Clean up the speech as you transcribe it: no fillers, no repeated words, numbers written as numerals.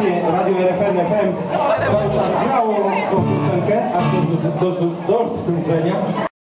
właśnie Radio RFN FM cały czas grało tą piosenkę, aż do znudzenia.